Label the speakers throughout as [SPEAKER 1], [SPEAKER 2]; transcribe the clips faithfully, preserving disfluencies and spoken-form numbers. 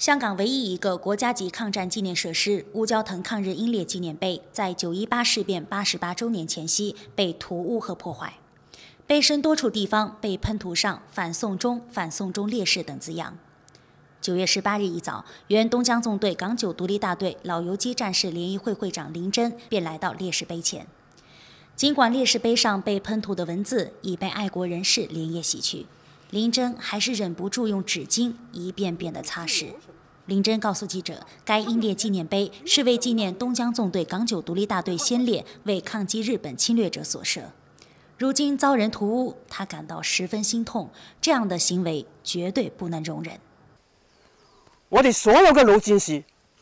[SPEAKER 1] 香港唯一一个国家级抗战纪念设施乌蛟腾抗日英烈纪念碑，在九一八事变八十八周年前夕被涂污和破坏，碑身多处地方被喷涂上“反送中”“反送中烈士”等字样。九月十八日一早，原东江纵队港九独立大队老游击战士联谊会会长林真便来到烈士碑前。尽管烈士碑上被喷涂的文字已被爱国人士连夜洗去，林真还是忍不住用纸巾一遍遍地擦拭。林真告诉记者，该英烈纪念碑是为纪念东江纵队港九独立大队先烈为抗击日本侵略者所设。如今遭人涂污，他感到十分心痛，这样的行为绝对不能容忍。
[SPEAKER 2] 我哋所有嘅老戰士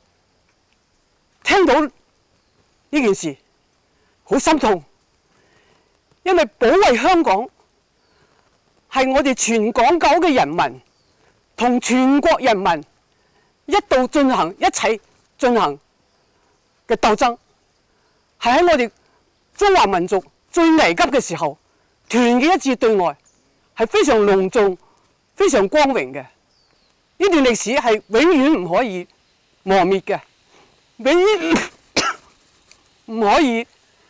[SPEAKER 2] 聽到呢件事，好心痛，因為保衛香港係我哋全港九嘅人民同全國人民一道進行一齊進行嘅鬥爭，係喺我哋中華民族最危急嘅時候，團結一致對外，係非常隆重、非常光榮嘅。呢段歷史係永遠唔可以磨滅嘅，永遠唔可以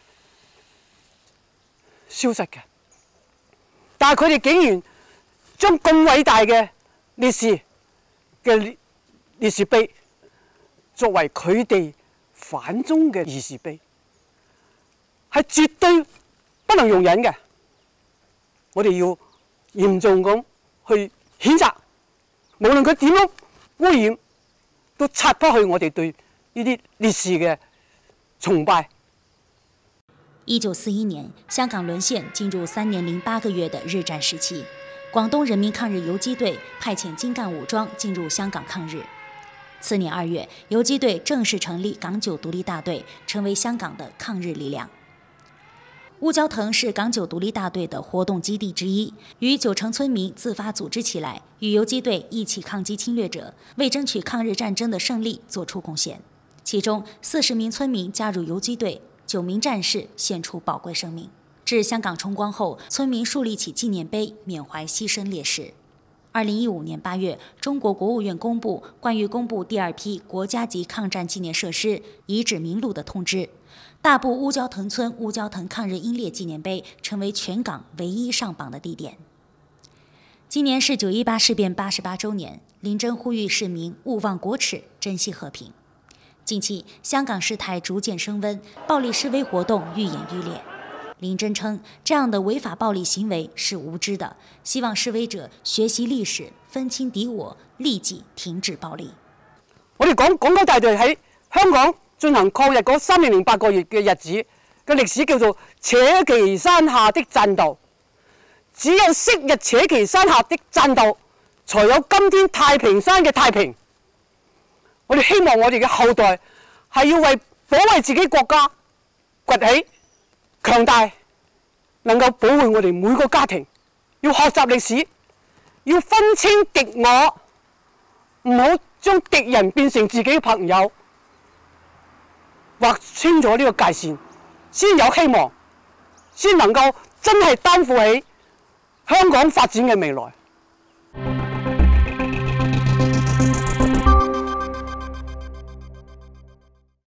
[SPEAKER 2] 消失嘅。但係佢哋竟然將咁偉大嘅烈士嘅烈士碑作為佢哋反中嘅義士碑，係絕對不能容忍嘅。我哋要嚴重咁去譴責。無論佢點樣污染，都擦不去我哋對呢啲烈士嘅崇拜。
[SPEAKER 1] 一九四一年，香港沦陷，进入三年零八个月的日战时期。广东人民抗日游击队派遣精干武装进入香港抗日。次年二月，游击队正式成立港九独立大队，成为香港的抗日力量。乌蛟腾是港九独立大队的活动基地之一，与九成村民自发组织起来，与游击队一起抗击侵略者，为争取抗日战争的胜利做出贡献。其中四十名村民加入游击队，九名战士献出宝贵生命。至香港重光后，村民树立起纪念碑，缅怀牺牲烈士。二零一五年八月，中国国务院公布关于公布第二批国家级抗战纪念设施遗址名录的通知。大埔乌蛟腾村乌蛟腾抗日英烈纪念碑成为全港唯一上榜的地点。今年是九一八事变八十八周年，林真呼吁市民勿忘国耻，珍惜和平。近期，香港事态逐渐升温，暴力示威活动愈演愈烈。林真称，这样的违法暴力行为是无知的，希望示威者学習歷史，分清敵我，立即停止暴力。
[SPEAKER 2] 我哋港港九大隊喺香港進行抗日嗰三年零八個月嘅日子嘅歷史叫做扯旗山下的戰鬥，只有昔日扯旗山下的戰鬥，才有今天太平山嘅太平。我哋希望我哋嘅後代係要為保衛自己國家崛起強大，能夠保護我哋每個家庭，要學習歷史，要分清敵我，唔好將敵人變成自己嘅朋友。劃清楚呢個界線，先有希望，先能夠真係擔負起香港發展嘅未來。